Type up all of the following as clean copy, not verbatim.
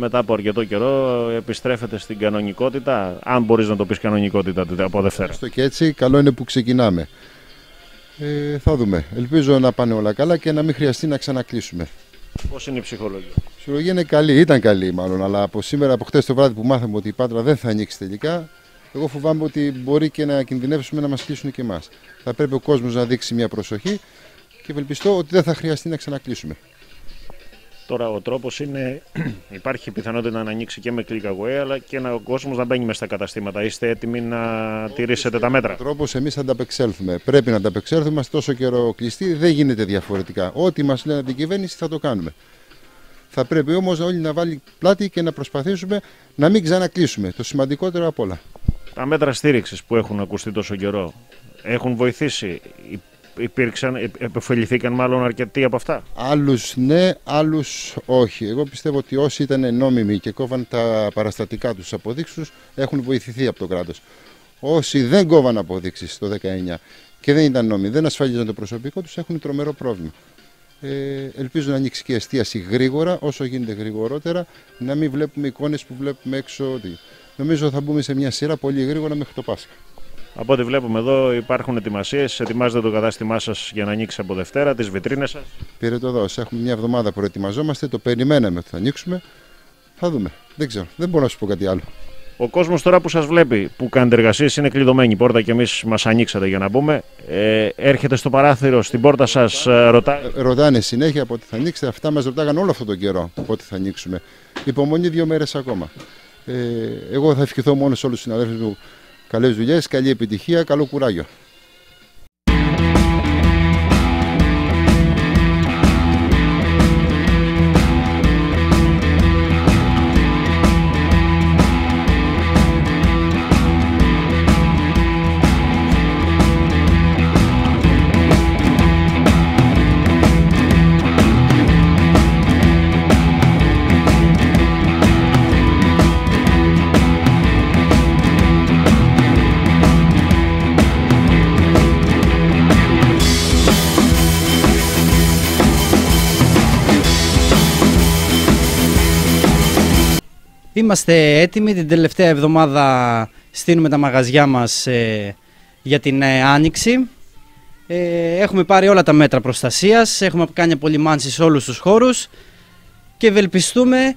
μετά από αρκετό καιρό επιστρέφεται στην κανονικότητα, αν μπορείς να το πεις κανονικότητα από Δευτέρα. Στο και έτσι, καλό είναι που ξεκινάμε. Θα δούμε. Ελπίζω να πάνε όλα καλά και να μην χρειαστεί να ξανακλείσουμε. Πώς είναι η ψυχολογία? Η ψυχολογία είναι καλή, ήταν καλή μάλλον, αλλά από σήμερα, από χτες το βράδυ που μάθαμε ότι η Πάτρα δεν θα ανοίξει τελικά, εγώ φοβάμαι ότι μπορεί και να κινδυνεύσουμε να μας κλείσουν και εμάς. Θα πρέπει ο κόσμος να δείξει μια προσοχή και ευελπιστώ ότι δεν θα χρειαστεί να ξανακλείσουμε. Τώρα ο τρόπος είναι, υπάρχει πιθανότητα να ανοίξει και με click away, αλλά και ο κόσμος να μπαίνει μέσα στα καταστήματα. Είστε έτοιμοι να τηρήσετε τα μέτρα? Ο τρόπος εμείς θα ανταπεξέλθουμε. Πρέπει να ανταπεξέλθουμε, είμαστε τόσο καιρό κλειστοί, δεν γίνεται διαφορετικά. Ό,τι μας λένε από την κυβέρνηση θα το κάνουμε. Θα πρέπει όμως όλοι να βάλει πλάτη και να προσπαθήσουμε να μην ξανακλείσουμε. Το σημαντικότερο απ' όλα. Τα μέτρα στήριξης που έχουν ακουστεί τόσο καιρό έχουν βοηθήσει? Επωφεληθήκαν μάλλον αρκετοί από αυτά? Άλλους ναι, άλλους όχι. Εγώ πιστεύω ότι όσοι ήταν νόμιμοι και κόβαν τα παραστατικά τους αποδείξεις έχουν βοηθηθεί από το κράτος. Όσοι δεν κόβαν αποδείξεις το 19 και δεν ήταν νόμιμοι, δεν ασφαλίζαν το προσωπικό τους, έχουν τρομερό πρόβλημα. Ελπίζω να ανοίξει και η εστίαση γρήγορα, όσο γίνεται γρηγορότερα, να μην βλέπουμε εικόνες που βλέπουμε έξω. Νομίζω θα μπούμε σε μια σειρά πολύ γρήγορα μέχρι το Πάσχα. Από ό,τι βλέπουμε εδώ υπάρχουν ετοιμασίες. Ετοιμάζετε το κατάστημά σας για να ανοίξει από Δευτέρα, τις βιτρίνες σας. Πήρε το δώσε. Έχουμε μια εβδομάδα που προετοιμαζόμαστε. Το περιμέναμε ότι θα ανοίξουμε. Θα δούμε. Δεν ξέρω. Δεν μπορώ να σου πω κάτι άλλο. Ο κόσμος τώρα που σας βλέπει, που κάνετε εργασίες, είναι κλειδωμένη η πόρτα και εμείς μας ανοίξατε για να μπούμε. Έρχεται στο παράθυρο, στην πόρτα σας, ρωτάει. Ρωτάνε συνέχεια πότε θα ανοίξετε. Αυτά μας ρωτάγαν όλο αυτόν τον καιρό πότε θα ανοίξουμε. Υπομονή 2 μέρες ακόμα. Εγώ θα ευχηθώ μόνο σε όλους τους συναδέλφους μου καλές δουλειές, καλή επιτυχία, καλό κουράγιο. Είμαστε έτοιμοι, την τελευταία εβδομάδα στείνουμε τα μαγαζιά μας για την άνοιξη. Έχουμε πάρει όλα τα μέτρα προστασίας, έχουμε κάνει απολυμάνσεις σε όλους τους χώρους και ευελπιστούμε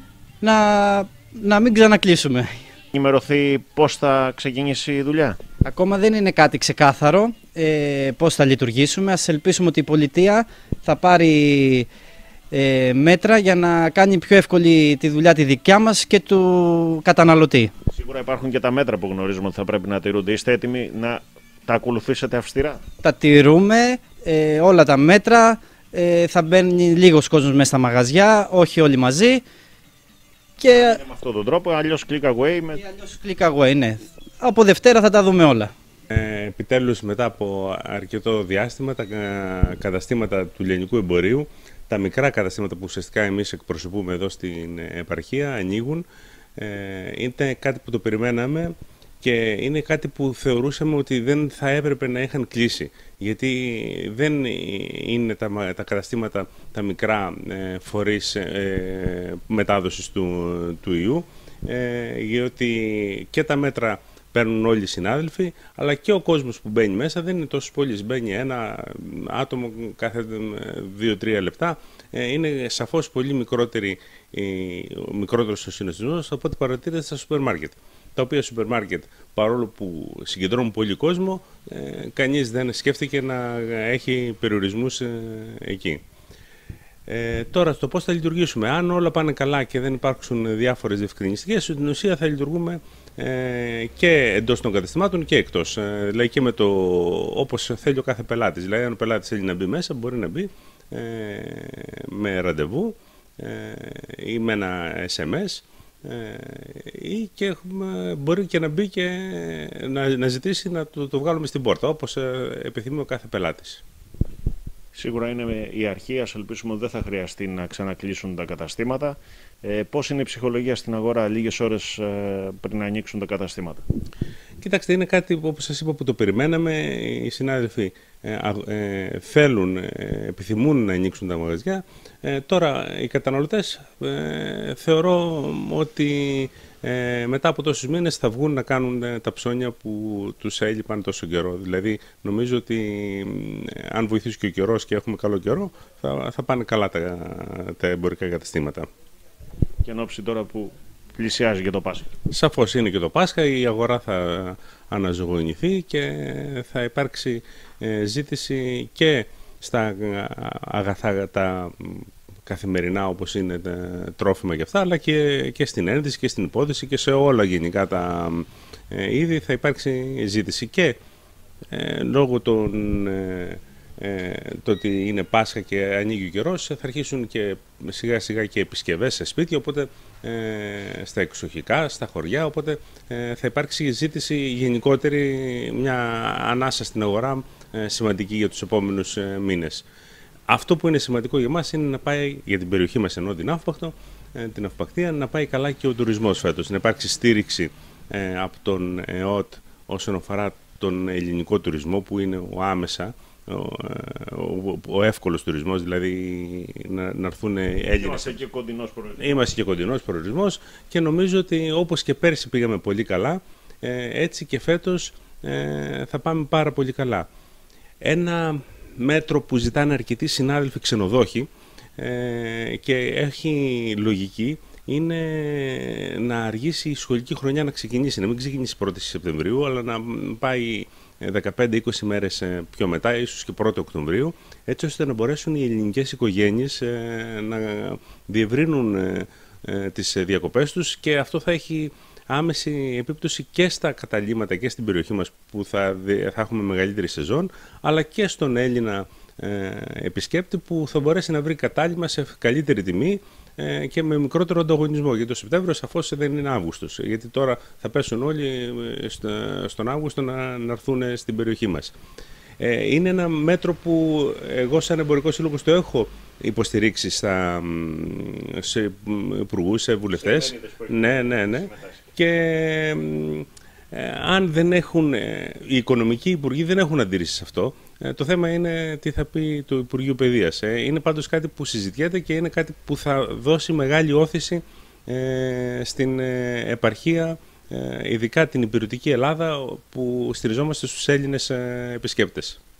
να μην ξανακλείσουμε. Ενημερωθεί πώς θα ξεκινήσει η δουλειά? Ακόμα δεν είναι κάτι ξεκάθαρο πώς θα λειτουργήσουμε. Ας ελπίσουμε ότι η πολιτεία θα πάρει μέτρα για να κάνει πιο εύκολη τη δουλειά τη δικιά μας και του καταναλωτή. Σίγουρα υπάρχουν και τα μέτρα που γνωρίζουμε ότι θα πρέπει να τηρούνται. Είστε έτοιμοι να τα ακολουθήσετε αυστηρά? Τα τηρούμε όλα τα μέτρα. Θα μπαίνει λίγος κόσμος μέσα στα μαγαζιά, όχι όλοι μαζί. Και με αυτόν τον τρόπο, αλλιώς click away. Αλλιώς click away, ναι. Από Δευτέρα θα τα δούμε όλα. Επιτέλους, μετά από αρκετό διάστημα, τα καταστήματα του λιανικού εμπορίου, τα μικρά καταστήματα που ουσιαστικά εμείς εκπροσωπούμε εδώ στην επαρχία, ανοίγουν. Είναι κάτι που το περιμέναμε και είναι κάτι που θεωρούσαμε ότι δεν θα έπρεπε να είχαν κλείσει. Γιατί δεν είναι τα καταστήματα τα μικρά φορείς μετάδοσης του ιού, γιατί και τα μέτρα παίρνουν όλοι οι συνάδελφοι, αλλά και ο κόσμος που μπαίνει μέσα δεν είναι τόσο πολύ. Μπαίνει ένα άτομο κάθε 2-3 λεπτά. Είναι σαφώς πολύ μικρότερος ο συναισθησμός από ό,τι παρατηρείται στα σούπερ μάρκετ. Τα οποία σούπερ μάρκετ, παρόλο που συγκεντρώνουν πολύ κόσμο, κανείς δεν σκέφτηκε να έχει περιορισμούς εκεί. Τώρα, στο πώς θα λειτουργήσουμε. Αν όλα πάνε καλά και δεν υπάρξουν διάφορες διευκρινιστικές, στην ουσία θα λειτουργούμε και εντός των καταστημάτων και εκτός. Δηλαδή και με όπως θέλει ο κάθε πελάτης. Δηλαδή, αν ο πελάτης θέλει να μπει μέσα, μπορεί να μπει με ραντεβού ή με ένα SMS ή και μπορεί και να μπει και να ζητήσει να το βγάλουμε στην πόρτα, όπως επιθυμεί ο κάθε πελάτης. Σίγουρα είναι η αρχή, ας ελπίσουμε ότι δεν θα χρειαστεί να ξανακλείσουν τα καταστήματα. Πώς είναι η ψυχολογία στην αγορά λίγες ώρες πριν να ανοίξουν τα καταστήματα? Κοιτάξτε, είναι κάτι όπως σας είπα που το περιμέναμε. Οι συνάδελφοι θέλουν, επιθυμούν να ανοίξουν τα μαγαζιά. Τώρα οι καταναλωτές θεωρώ ότι μετά από τόσους μήνες θα βγουν να κάνουν τα ψώνια που τους έλειπαν τόσο καιρό. Δηλαδή νομίζω ότι αν βοηθήσει και ο καιρός και έχουμε καλό καιρό θα πάνε καλά τα εμπορικά καταστήματα. Και εν ώψη τώρα που πλησιάζει και το Πάσχα. Σαφώς είναι και το Πάσχα, η αγορά θα αναζωογονηθεί και θα υπάρξει ζήτηση και στα αγαθά τα καθημερινά όπως είναι τα τρόφιμα και αυτά, αλλά και στην ένδυση και στην υπόδηση και σε όλα γενικά τα είδη θα υπάρξει ζήτηση. Και λόγω το ότι είναι Πάσχα και ανοίγει ο καιρός, θα αρχίσουν και σιγά σιγά και επισκευές σε σπίτια, οπότε στα εξοχικά, στα χωριά, οπότε θα υπάρξει ζήτηση γενικότερη, μια ανάσα στην αγορά σημαντική για τους επόμενους μήνες. Αυτό που είναι σημαντικό για μας είναι να πάει, για την περιοχή μας ενώ την Αύπακτο, την Αυπακτία, να πάει καλά και ο τουρισμός φέτος, να υπάρξει στήριξη από τον ΕΟΤ όσον αφορά τον ελληνικό τουρισμό που είναι ο άμεσα, ο εύκολος τουρισμός, δηλαδή να έρθουν Έλληνες. Είμαστε και κοντινός προορισμός και νομίζω ότι όπως και πέρσι πήγαμε πολύ καλά, έτσι και φέτος θα πάμε πάρα πολύ καλά. Ένα μέτρο που ζητάνε αρκετοί συνάδελφοι ξενοδόχοι και έχει λογική είναι να αργήσει η σχολική χρονιά να ξεκινήσει, να μην ξεκινήσει 1η Σεπτεμβρίου, αλλά να πάει 15-20 μέρες πιο μετά, ίσως και 1η Οκτωβρίου, έτσι ώστε να μπορέσουν οι ελληνικές οικογένειες να διευρύνουν τις διακοπές τους και αυτό θα έχει άμεση επίπτωση και στα καταλύματα και στην περιοχή μας που θα έχουμε μεγαλύτερη σεζόν, αλλά και στον Έλληνα επισκέπτη που θα μπορέσει να βρει κατάλημα σε καλύτερη τιμή και με μικρότερο ανταγωνισμό, γιατί το Σεπτέμβριο σαφώς δεν είναι Αύγουστος, γιατί τώρα θα πέσουν όλοι στον Αύγουστο να έρθουν στην περιοχή μας. Είναι ένα μέτρο που εγώ σαν εμπορικός σύλλογος το έχω υποστηρίξει σε υπουργούς, σε βουλευτές. Ναι. Και αν δεν έχουν, οι οικονομικοί υπουργοί δεν έχουν αντίρρηση σε αυτό. Το θέμα είναι τι θα πει το Υπουργείο Παιδείας. Είναι πάντως κάτι που συζητιέται και είναι κάτι που θα δώσει μεγάλη όθηση στην επαρχία, ειδικά την υπηρετική Ελλάδα, που στηριζόμαστε στους Έλληνες επισκέπτες.